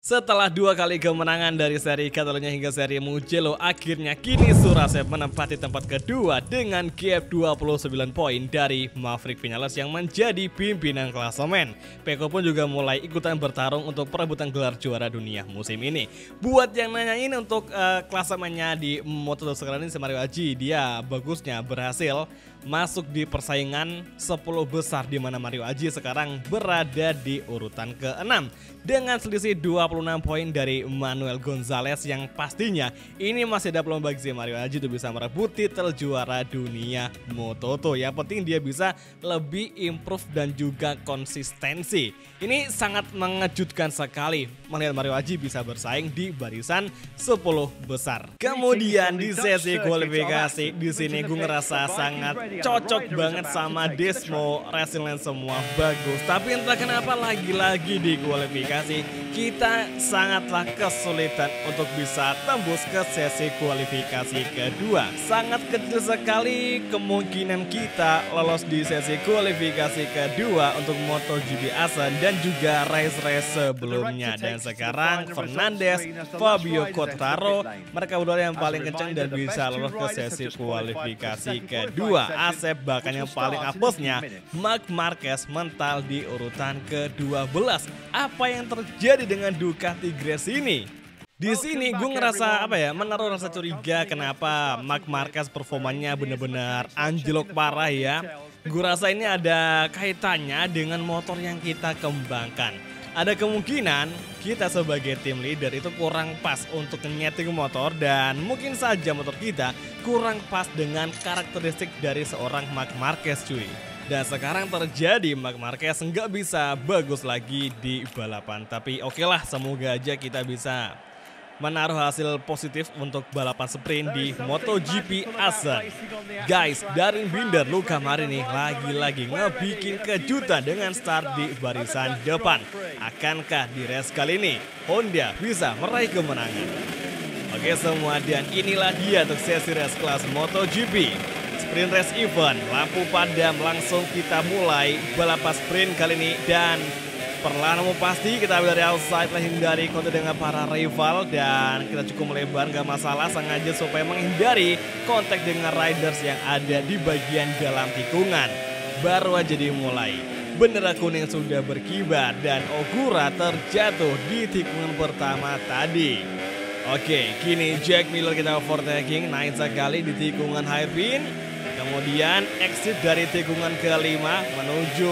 Setelah 2 kali kemenangan dari seri Catalunya hingga seri Mugello, akhirnya kini Suracept menempati tempat kedua dengan gap 29 poin dari Maverick Viñales yang menjadi pimpinan klasemen. Peko pun juga mulai ikutan bertarung untuk perebutan gelar juara dunia musim ini. Buat yang nanyain untuk klasemennya di Moto2 sekarang ini, Mario Aji dia bagusnya berhasil masuk di persaingan 10 besar, di mana Mario Aji sekarang berada di urutan ke-6 dengan selisih 26 poin dari Manuel Gonzalez, yang pastinya ini masih ada peluang bagi Mario Aji untuk bisa merebut titel juara dunia Moto2. Yang penting dia bisa lebih improve dan juga konsistensi. Ini sangat mengejutkan sekali melihat Mario Aji bisa bersaing di barisan 10 besar. Kemudian di sesi kualifikasi di sini gue ngerasa sangat cocok banget sama Desmo, Resilience semua bagus. Tapi entah kenapa lagi-lagi di kualifikasi kita sangatlah kesulitan untuk bisa tembus ke sesi kualifikasi kedua. Sangat kecil sekali kemungkinan kita lolos di sesi kualifikasi kedua untuk MotoGP Asen dan juga race-race sebelumnya. Dan sekarang Fernandez, Fabio Quartararo, mereka berdua yang paling kencang dan bisa lolos ke sesi kualifikasi kedua. Asep bahkan yang paling apesnya Marc Marquez mental di urutan ke-12. Apa yang terjadi dengan Ducati Grace ini? Di sini gue ngerasa menaruh rasa curiga kenapa Marc Marquez performanya benar-benar anjlok parah ya. Gue rasa ini ada kaitannya dengan motor yang kita kembangkan. Ada kemungkinan kita sebagai tim leader itu kurang pas untuk nyeting motor, dan mungkin saja motor kita kurang pas dengan karakteristik dari seorang Marc Marquez cuy. Dan sekarang terjadi Marc Marquez nggak bisa bagus lagi di balapan. Tapi oke lah, semoga aja kita bisa menaruh hasil positif untuk balapan sprint di MotoGP Asen. Guys, Darin Binder, Luca Marini lagi-lagi ngebikin kejutan dengan start di barisan depan. Akankah di race kali ini Honda bisa meraih kemenangan? Oke semua, dan inilah dia untuk sesi race kelas MotoGP Sprint Race Event. Lampu padam, langsung kita mulai balapan sprint kali ini. Dan perlahan namun pasti kita ambil dari outside lah, hindari kontak dengan para rival, dan kita cukup melebar gak masalah, sengaja supaya menghindari kontak dengan riders yang ada di bagian dalam tikungan. Baru aja dimulai, bendera kuning sudah berkibar dan Ogura terjatuh di tikungan pertama tadi. Oke, kini Jack Miller kita overtaking, naik sekali di tikungan hairpin, kemudian exit dari tikungan kelima menuju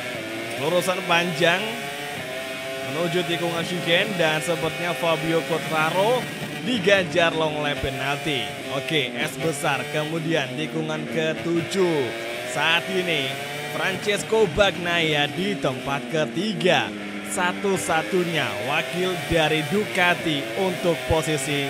lurusan panjang menuju tikungan chicane, dan sepertinya Fabio Quartararo diganjar long lap penalti. Oke, es besar, kemudian tikungan ke-7. Saat ini Francesco Bagnaia di tempat ketiga, satu-satunya wakil dari Ducati untuk posisi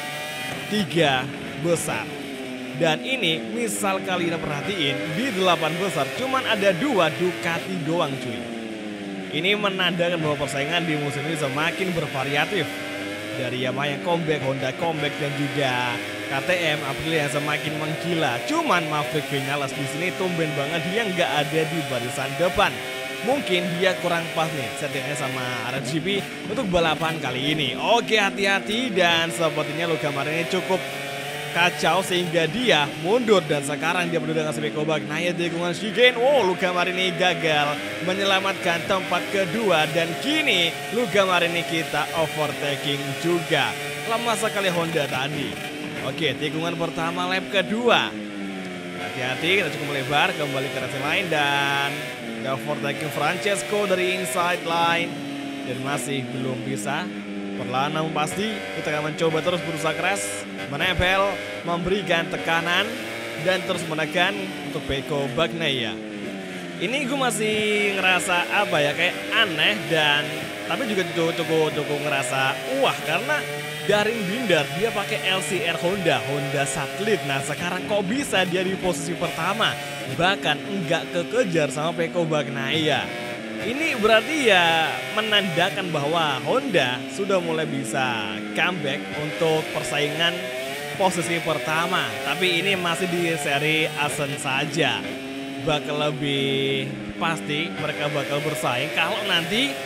3 besar. Dan ini misal kalian perhatiin, di 8 besar cuman ada 2 Ducati doang cuy. Ini menandakan bahwa persaingan di musim ini semakin bervariatif. Dari Yamaha yang comeback, Honda comeback, dan juga KTM Aprilia yang semakin menggila. Cuman Maverick Viñales di sini tumben banget dia nggak ada di barisan depan. Mungkin dia kurang pas nih settingnya sama RSGP untuk balapan kali ini. Oke, hati-hati, dan sepertinya Luca Marini cukup kacau sehingga dia mundur, dan sekarang dia berdua dengan Pecco Bagnaia di tikungan chicane. Luca Marini gagal menyelamatkan tempat kedua, dan kini Luca Marini kita overtaking juga. Lama sekali Honda tadi. Oke, tikungan pertama lap kedua. Hati-hati, kita cukup melebar kembali ke racing line, dan kita overtaking Francesco dari inside line, dan masih belum bisa. Perlahan namun pasti kita akan mencoba terus berusaha keras, menempel, memberikan tekanan, dan terus menekan untuk Pecco Bagnaia. Ini gue masih ngerasa kayak aneh, dan tapi juga cukup ngerasa karena Darin Binder dia pakai LCR Honda satelit. Nah sekarang kok bisa dia di posisi pertama, bahkan enggak kekejar sama Pecco Bagnaia. Ini berarti ya menandakan bahwa Honda sudah mulai bisa comeback untuk persaingan posisi pertama. Tapi ini masih di seri Asen saja. Bakal lebih pasti mereka bakal bersaing kalau nanti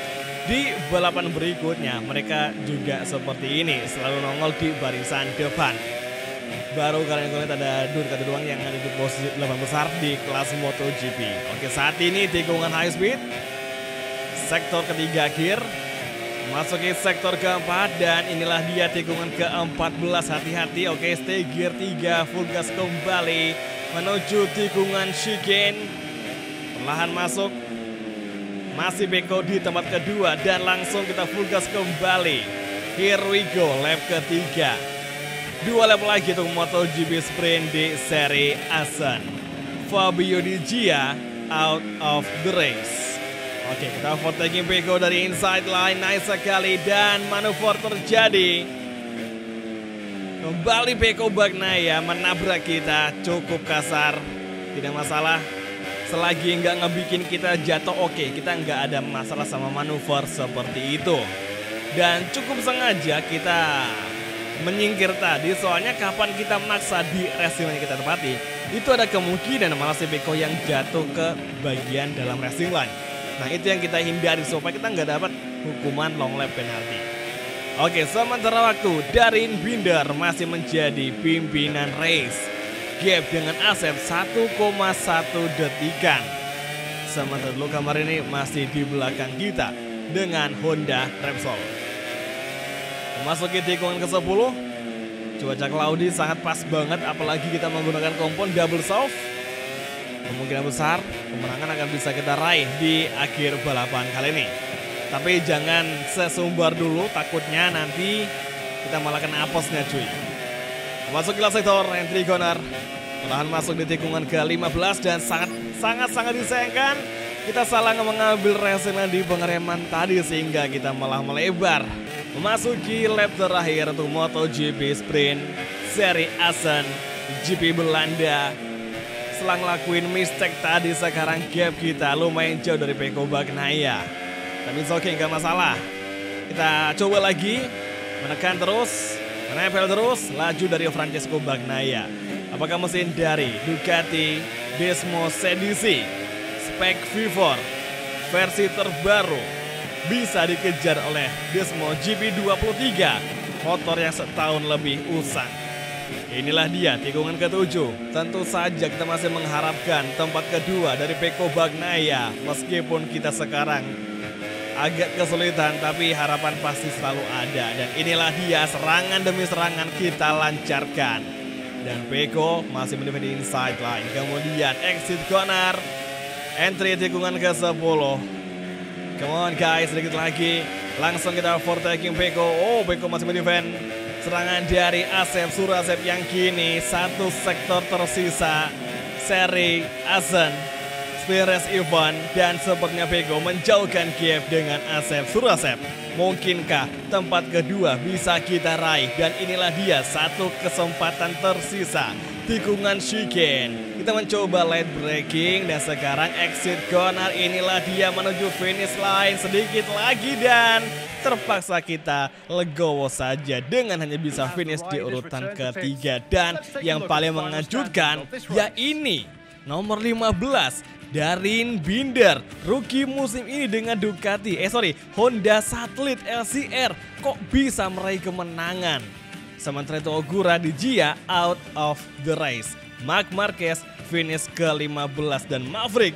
Di balapan berikutnya mereka juga seperti ini, selalu nongol di barisan depan. Baru kalian lihat ada Ducati doang yang ada di posisi 8 besar di kelas MotoGP. Oke, saat ini tikungan high speed, sektor ketiga akhir, masuki sektor keempat, dan inilah dia tikungan ke-14. Hati-hati. Oke, stay gear 3, full gas kembali menuju tikungan chicane. Perlahan masuk. Masih Pecco di tempat kedua dan langsung kita full gas kembali. Here we go, lap ketiga. 2 lap lagi untuk MotoGP Sprint di seri Assen. Fabio Di Gia out of the race. Oke, kita overtaking Pecco dari inside line, nice sekali, dan manuver terjadi. Kembali Pecco Bagnaia menabrak kita cukup kasar, tidak masalah. Selagi nggak ngebikin kita jatuh, oke, kita nggak ada masalah sama manuver seperti itu. Dan cukup sengaja kita menyingkir tadi, soalnya kapan kita maksa di racing line kita tepati, itu ada kemungkinan malah si Pecco yang jatuh ke bagian dalam racing line. Nah, itu yang kita hindari supaya kita nggak dapat hukuman long lap penalti. Oke, sementara waktu Darin Binder masih menjadi pimpinan race. Gap dengan Asep 1,1 detikan. Sementara Luca Marini masih di belakang kita dengan Honda Repsol. Memasuki tikungan ke-10, cuaca cloudy sangat pas banget, apalagi kita menggunakan kompon double soft. Kemungkinan besar kemenangan akan bisa kita raih di akhir balapan kali ini. Tapi jangan sesumbar dulu, takutnya nanti kita malah kena apesnya cuy. Memasuki sektor entry corner, perlahan masuk di tikungan ke-15 dan sangat disayangkan kita salah mengambil racing line di pengereman tadi sehingga kita malah melebar. Memasuki lap terakhir untuk MotoGP Sprint seri Assen GP Belanda. Setelah ngelakuin mistake tadi, sekarang gap kita lumayan jauh dari Pecco Bagnaia. Tapi oke, nggak masalah. Kita coba lagi, menekan terus, menempel terus, laju dari Francesco Bagnaia. Apakah mesin dari Ducati Desmo Sedisi spek V4 versi terbaru bisa dikejar oleh Desmo GP23, motor yang setahun lebih usang? Inilah dia tikungan ke-7. Tentu saja kita masih mengharapkan tempat kedua dari Pecco Bagnaia. Meskipun kita sekarang agak kesulitan, tapi harapan pasti selalu ada. Dan inilah dia, serangan demi serangan kita lancarkan. Dan Pecco masih mendefend inside line. Kemudian exit corner, entry tikungan ke-10. Come on guys, sedikit lagi. Langsung kita overtaking Pecco. Oh, Pecco masih mendefend serangan dari Asep Surasep yang kini satu sektor tersisa seri Assen Sprint Race Event, dan sepertinya Pecco menjauhkan gap dengan Asep Surasep. Mungkinkah tempat kedua bisa kita raih? Dan inilah dia satu kesempatan tersisa, tikungan chicane. Kita mencoba late braking dan sekarang exit corner. Inilah dia menuju finish line, sedikit lagi dan terpaksa kita legowo saja dengan hanya bisa finish di urutan ketiga. Dan yang paling mengejutkan ya ini nomor 15, Darin Binder, rookie musim ini dengan Ducati, Honda Satelit LCR, kok bisa meraih kemenangan. Sementara itu Ogura Di Gia out of the race. Marc Marquez finish ke-15 dan Maverick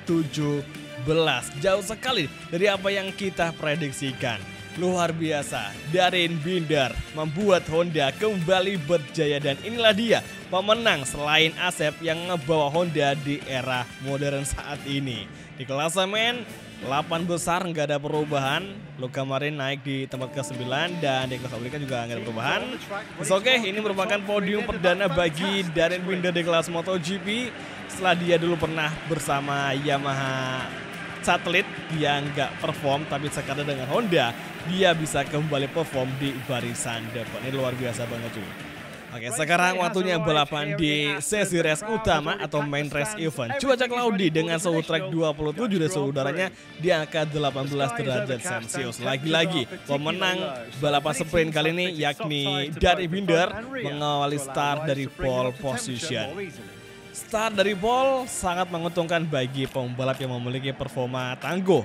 ke-17. Jauh sekali dari apa yang kita prediksikan. Luar biasa, Darin Binder membuat Honda kembali berjaya, dan inilah dia pemenang selain Asep yang ngebawa Honda di era modern saat ini. Di klasemen 8 besar nggak ada perubahan. Luca Marini naik di tempat ke-9 dan di kelas oblikan juga nggak ada perubahan. Oke, ini merupakan podium perdana bagi Darin Binder di kelas MotoGP setelah dia dulu pernah bersama Yamaha Satelit yang nggak perform, tapi sekarang dengan Honda dia bisa kembali perform di barisan depan. Ini luar biasa banget cuy. Oke, sekarang waktunya balapan di sesi race utama atau main race event. Cuaca cloudy dengan suhu track 27 dan suhu udaranya di angka 18 derajat Celcius. Lagi-lagi pemenang balapan sprint kali ini yakni Darin Binder mengawali start dari pole position. Start dari pole sangat menguntungkan bagi pembalap yang memiliki performa tangguh.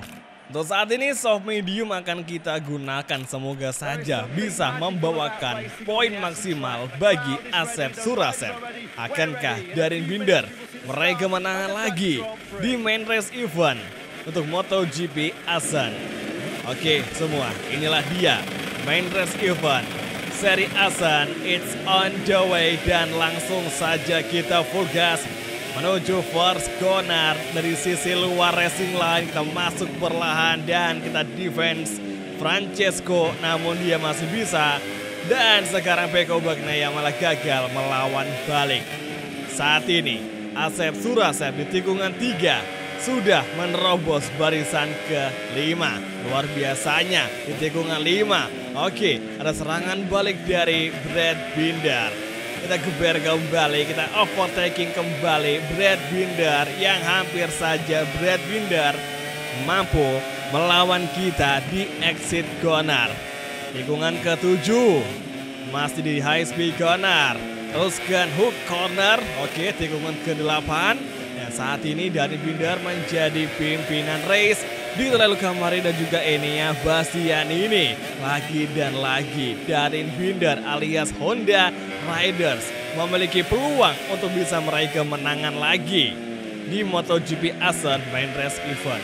Untuk saat ini soft medium akan kita gunakan, semoga saja bisa membawakan poin maksimal bagi Asep Surasep. Akankah Darin Binder meraih kemenangan lagi di main race event untuk MotoGP Asan? Oke semua, inilah dia main race event seri Asan, it's on the way, dan langsung saja kita full gas menuju first corner. Dari sisi luar racing line kita masuk perlahan dan kita defense Francesco, namun dia masih bisa. Dan sekarang Pecco Bagnaia malah gagal melawan balik. Saat ini Asep Surasep di tikungan 3 sudah menerobos barisan ke-5. Luar biasanya di tikungan 5. Oke, ada serangan balik dari Brad Binder. Kita geber kembali, kita overtaking kembali Brad Binder, yang hampir saja Brad Binder mampu melawan kita di exit corner. Tikungan ke-7 masih di high speed corner, teruskan hook corner. Oke, tikungan ke-8. Dan saat ini Darin Binder menjadi pimpinan race di Luca Marini dan juga Enea Bastianini. Lagi dan lagi Darin Binder alias Honda Riders memiliki peluang untuk bisa meraih kemenangan lagi di MotoGP Asan main race event.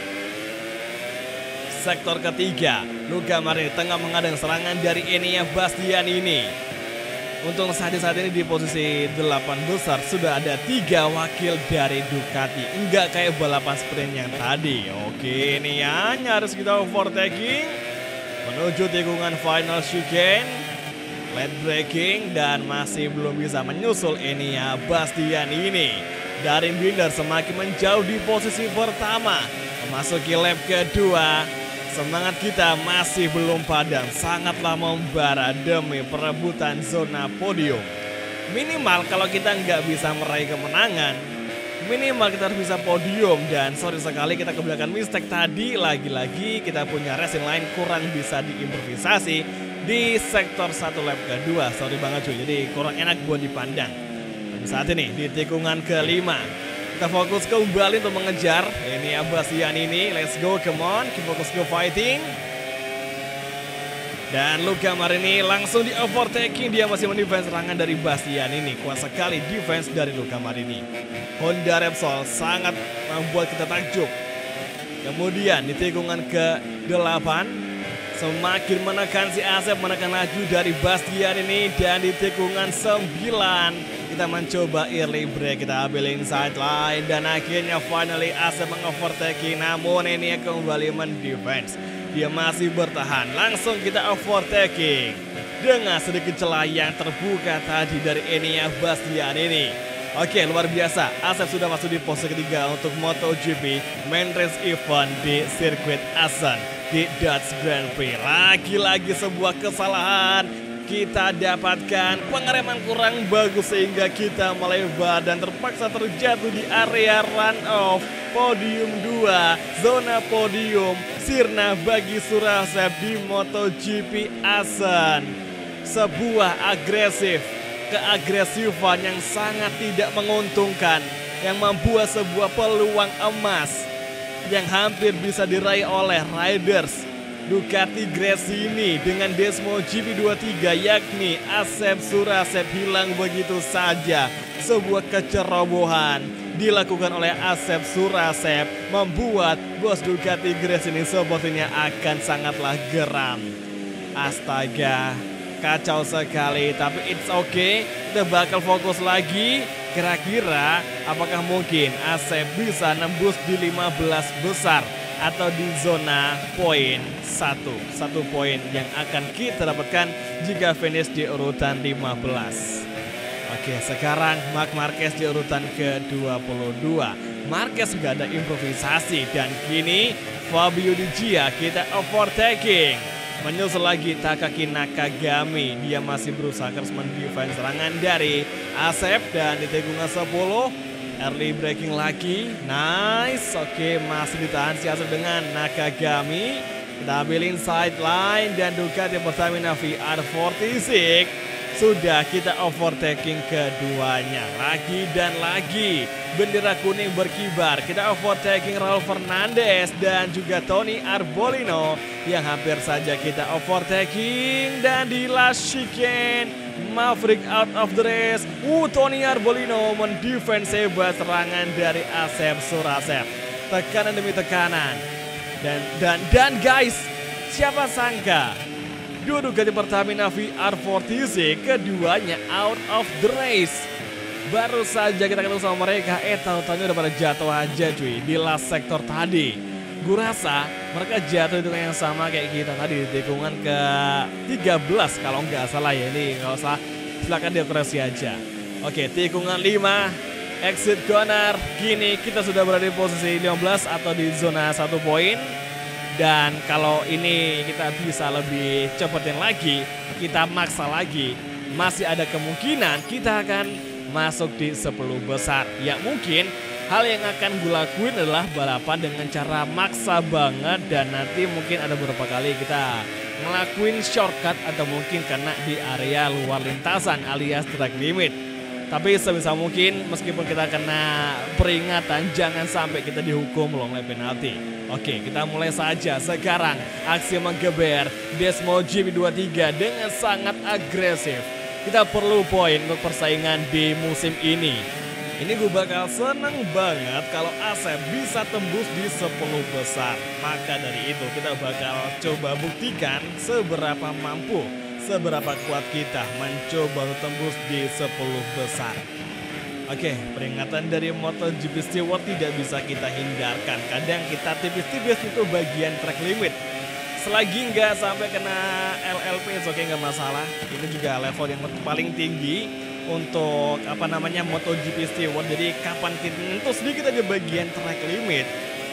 Sektor ketiga, Luca Marini tengah menghadang serangan dari Enea Bastianini. Untuk saat ini di posisi 8 besar sudah ada 3 wakil dari Ducati. Enggak kayak balapan sprint yang tadi. Oke, ini ya nyaris kita overtaking menuju tikungan final chicane, late braking, dan masih belum bisa menyusul Enea Bastianini. Darin Binder semakin menjauh di posisi pertama, memasuki lap kedua. Semangat kita masih belum padam, sangatlah membara demi perebutan zona podium. Minimal kalau kita nggak bisa meraih kemenangan, minimal kita harus bisa podium. Dan sorry sekali kita kebanyakan mistake tadi. Lagi-lagi kita punya racing line kurang bisa diimprovisasi di sektor 1 lap kedua. Sorry banget cuy, jadi kurang enak buat dipandang. Dan saat ini di tikungan ke-5 kita fokus kembali untuk mengejar ini Bastianini. Let's go, come on, kita fokus ke fighting. Dan Luca Marini langsung di overtaking, dia masih mendefense serangan dari Bastianini. Kuat sekali defense dari Luca Marini. Honda Repsol sangat membuat kita takjub. Kemudian di tikungan ke-8 semakin menekan si Asep, menekan laju dari Bastianini. Dan di tikungan 9 kita mencoba early break, kita ambil inside line, dan akhirnya finally Asep mengovertaking. Namun ini kembali mendefense, dia masih bertahan. Langsung kita overtaking dengan sedikit celah yang terbuka tadi dari Enea Bastianini. Oke, luar biasa, Asep sudah masuk di posisi ketiga untuk MotoGP main race event di sirkuit Asan di Dutch Grand Prix. Lagi-lagi sebuah kesalahan kita dapatkan, pengereman kurang bagus sehingga kita melebar dan terpaksa terjatuh di area run off podium 2, zona podium sirna bagi Surasep di MotoGP Asan. Sebuah keagresifan yang sangat tidak menguntungkan, yang membuat sebuah peluang emas yang hampir bisa diraih oleh riders Ducati Gresini dengan Desmo GP23, yakni Asep Surasep, hilang begitu saja. Sebuah kecerobohan dilakukan oleh Asep Surasep membuat bos Ducati Gresini sepertinya akan sangatlah geram. Astaga, kacau sekali, tapi it's okay, kita bakal fokus lagi. Kira-kira apakah mungkin Asep bisa nembus di 15 besar atau di zona poin 1 poin yang akan kita dapatkan jika finish di urutan 15. Oke, sekarang Marc Marquez di urutan ke-22. Marquez gak ada improvisasi, dan kini Fabio Di Gia kita overtaking. Menyusul lagi Takaki Nakagami, dia masih berusaha terus mendefense serangan dari Asep. Dan di tikungan 10 early braking lagi, nice. Oke, masih ditahan si Asep dengan Nakagami. Kita ambil inside line dan Ducati Pertamina VR46 sudah kita overtaking keduanya. Lagi dan lagi bendera kuning berkibar. Kita overtaking Raul Fernandez dan juga Tony Arbolino yang hampir saja kita overtaking. Dan di last chicane Maverick out of the race. Tony Arbolino mendefense hebat serangan dari Asep Surasep. Tekanan demi tekanan. Dan guys, siapa sangka duduk ganti Pertamina VR46 keduanya out of the race. Baru saja kita ketemu sama mereka, tahu-tahunya udah pada jatuh aja cuy di last sektor tadi. Gue rasa mereka jatuh di tikungan yang sama kayak kita tadi di tikungan ke 13 kalau nggak salah ya. Ini nggak usah, silakan dikoreksi aja. Oke, tikungan 5 exit corner. Gini kita sudah berada di posisi 15 atau di zona 1 poin. Dan kalau ini kita bisa lebih cepetin lagi, kita maksa lagi, masih ada kemungkinan kita akan masuk di 10 besar. Ya mungkin hal yang akan gue lakuin adalah balapan dengan cara maksa banget. Dan nanti mungkin ada beberapa kali kita ngelakuin shortcut atau mungkin kena di area luar lintasan alias track limit. Tapi sebisa mungkin meskipun kita kena peringatan, jangan sampai kita dihukum long lap penalti. Oke, kita mulai saja sekarang. Aksi menggeber Desmo GP23 dengan sangat agresif. Kita perlu poin untuk persaingan di musim ini. Ini gue bakal seneng banget kalau Asep bisa tembus di 10 besar. Maka dari itu kita bakal coba buktikan seberapa mampu, seberapa kuat kita mencoba untuk tembus di 10 besar. Oke, peringatan dari MotoGP Steward tidak bisa kita hindarkan. Kadang kita tipis-tipis itu bagian track limit. Selagi nggak sampai kena LLP, oke nggak masalah. Itu juga level yang paling tinggi untuk MotoGP Steward. Jadi kapan kita menyentuh sedikit aja bagian track limit,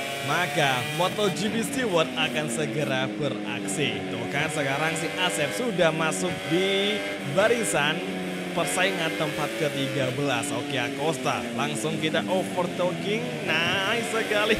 maka MotoGP Steward akan segera beraksi. Tuh kan sekarang si Asep sudah masuk di barisan persaingan tempat ke-13. Oke, Acosta langsung kita overtaking. Nice sekali.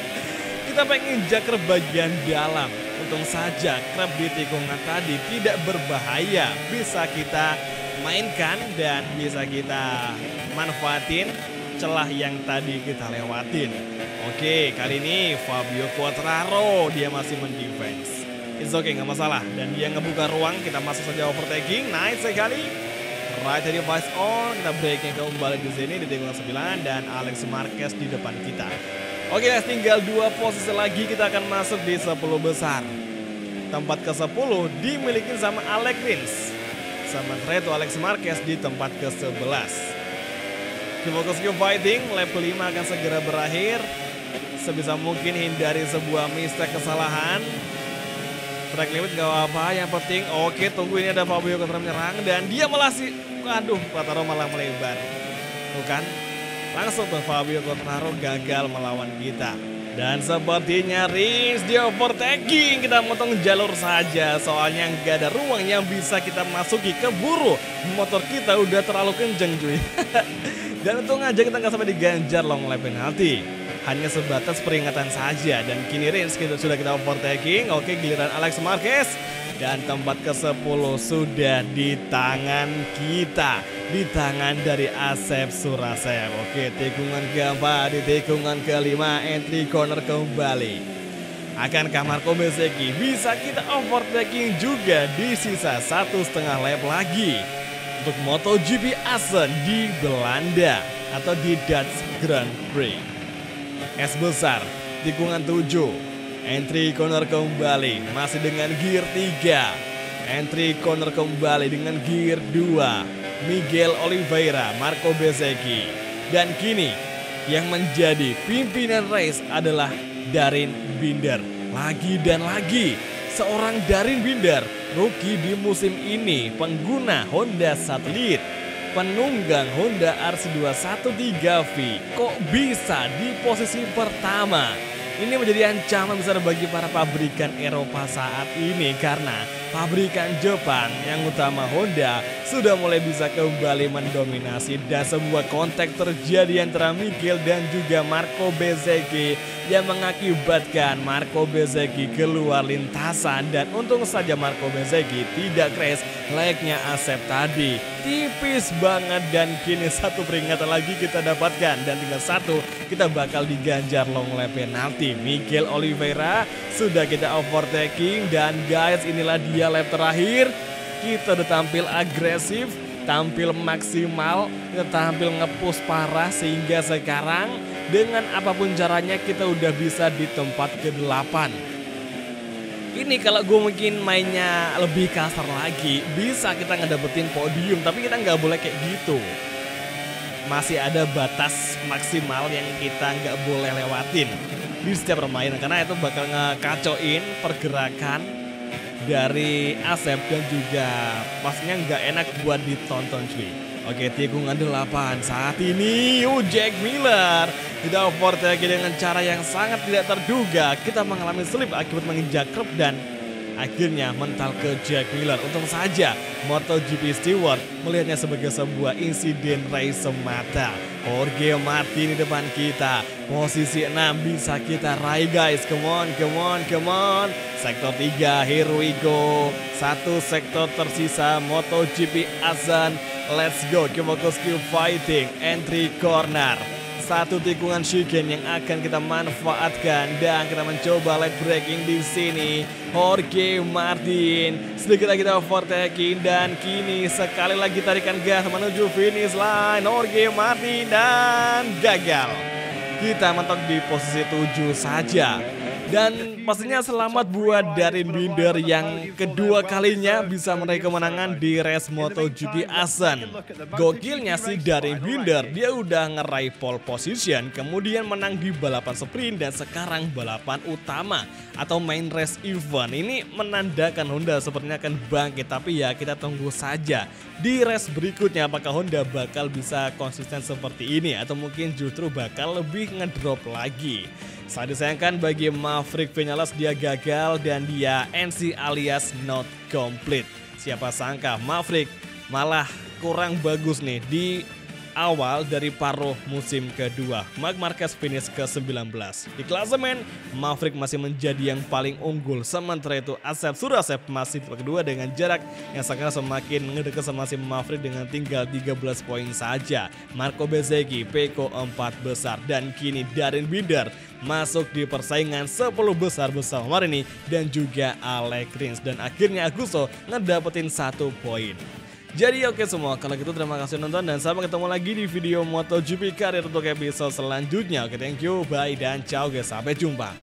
Kita pengen jaker bagian dalam. Untung saja krep di tikungan tadi tidak berbahaya. Bisa kita mainkan dan bisa kita manfaatin celah yang tadi kita lewatin. Oke, kali ini Fabio Quartararo dia masih mendefense. It's okay, nggak masalah. Dan dia ngebuka ruang, kita masuk saja overtaking. Nice sekali. Right device on, kita breaking kembali di sini di tikungan 9 dan Alex Marquez di depan kita. Oke guys, tinggal 2 posisi lagi kita akan masuk di 10 besar. Tempat ke-10 dimiliki sama Alex Rins. Sementara itu Alex Marquez di tempat ke-11. Fokus ke fighting, lap 5 akan segera berakhir. Sebisa mungkin hindari sebuah mistake kesalahan. Track limit gak apa-apa, yang penting oke, tunggu ini ada Fabio Quartararo menyerang dan dia malah Quartararo malah melebar. Tuh kan, langsung tuh Fabio Quartararo gagal melawan kita. Dan sepertinya Rins dia overtaking, kita motong jalur saja soalnya nggak ada ruang yang bisa kita masuki, keburu motor kita udah terlalu kenceng cuy. Dan untung aja kita nggak sampai diganjar long lap penalti. Hanya sebatas peringatan saja dan kini Rins sudah kita overtaking. Oke, giliran Alex Marquez dan tempat ke-10 sudah di tangan kita, di tangan dari Asep Surasep. Oke, tikungan keempat, di tikungan ke-5 entry corner kembali. Akankah Marco Bezzecchi bisa kita overtaking juga di sisa 1,5 lap lagi untuk MotoGP Assen di Belanda atau di Dutch Grand Prix. S besar, tikungan 7, entry corner kembali, masih dengan gear 3, entry corner kembali dengan gear 2, Miguel Oliveira, Marco Bezzecchi. Dan kini yang menjadi pimpinan race adalah Darin Binder. Lagi dan lagi, seorang Darin Binder, rookie di musim ini, pengguna Honda Satelit, penunggang Honda RC213V, kok bisa di posisi pertama? Ini menjadi ancaman besar bagi para pabrikan Eropa saat ini karena pabrikan Jepang yang utama Honda sudah mulai bisa kembali mendominasi dan sebuah kontak terjadi antara Michael dan juga Marco Bezzecchi yang mengakibatkan Marco Bezzecchi keluar lintasan dan untung saja Marco Bezzecchi tidak crash layaknya Asep tadi. Tipis banget dan kini satu peringatan lagi kita dapatkan dan tinggal satu kita bakal diganjar long lap penalti. Miguel Oliveira sudah kita overtaking dan guys inilah dia lap terakhir. Kita udah tampil agresif, tampil maksimal, kita tampil ngepush parah sehingga sekarang dengan apapun caranya kita udah bisa di tempat ke-8. Ini kalau gue mungkin mainnya lebih kasar lagi, bisa kita ngedapetin podium, tapi kita nggak boleh kayak gitu. Masih ada batas maksimal yang kita nggak boleh lewatin di setiap permainan, karena itu bakal ngekacauin pergerakan dari Asep dan juga pastinya nggak enak buat ditonton cuy. Oke, tikungan 8 saat ini Jack Miller tidak overtake dengan cara yang sangat tidak terduga. Kita mengalami slip akibat menginjak kerb dan akhirnya mental ke Jack Miller. Untung saja MotoGP Stewart melihatnya sebagai sebuah insiden race semata. Jorge Martin di depan kita, posisi 6 bisa kita raih guys. Come on, come on, come on. Sektor 3, here we go. Satu sektor tersisa MotoGP Asan. Let's go, fokus keep fighting. Entry corner. Satu tikungan chicane yang akan kita manfaatkan dan kita mencoba leg braking di sini. Jorge Martin sedikit lagi kita overtaking dan kini sekali lagi tarikan gas menuju finish line. Jorge Martin dan gagal. Kita mentok di posisi 7 saja. Dan pastinya selamat buat Darien Binder yang kedua kalinya bisa meraih kemenangan di race MotoGP Asan. Gokilnya sih Darien Binder, dia udah ngeraih pole position, kemudian menang di balapan sprint dan sekarang balapan utama atau main race event. Ini menandakan Honda sepertinya akan bangkit, tapi ya kita tunggu saja di race berikutnya apakah Honda bakal bisa konsisten seperti ini atau mungkin justru bakal lebih ngedrop lagi. Sangat disayangkan bagi Maverick Vinales, dia gagal dan dia NC alias not complete. Siapa sangka Maverick malah kurang bagus nih di awal dari paruh musim kedua. Marc Marquez finish ke-19. Di klasemen, Maverick masih menjadi yang paling unggul. Sementara itu Asep Surasep masih kedua dengan jarak yang sekarang semakin mendekat sama si Maverick dengan tinggal 13 poin saja. Marco Bezzecchi Peko 4 besar dan kini Darien Binder masuk di persaingan 10 besar bersama Marini dan juga Alex Rins dan akhirnya Agusto ngedapetin 1 poin. Jadi oke semua, kalau gitu terima kasih nonton dan sampai ketemu lagi di video MotoGP Karir untuk episode selanjutnya. Oke, thank you, bye dan ciao guys, sampai jumpa.